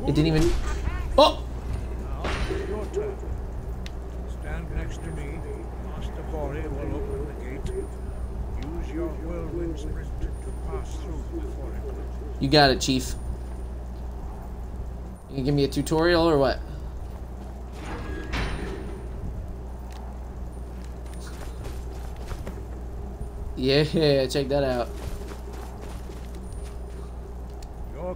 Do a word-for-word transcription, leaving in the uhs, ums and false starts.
It didn't even... Oh! Now, your turn. Stand next to me. Master Bori will open the gate. Use your whirlwind sprint to pass through before it closes. You got it, Chief. You can give me a tutorial or what? Yeah, check that out.